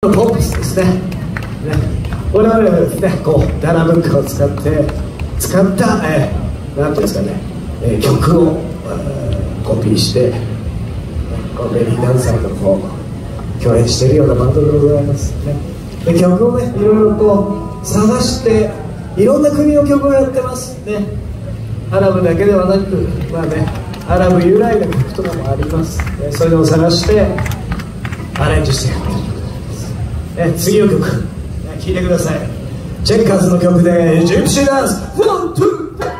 ポップスですね。我々はですね、こうダナ文化を使った、なんていうんですかね、曲をコピーして、ベリーダンサーとこう共演しているようなバンドでございますね。で曲をね、いろいろこう探して、いろんな国の曲をやってますね。アラブだけではなく、まあね、アラブ由来の曲とかもあります。そういうのを探してアレンジしてやってる曲です。次の曲、聴いてください。チェッカーズの曲で「ジプシーダンス」1、2、3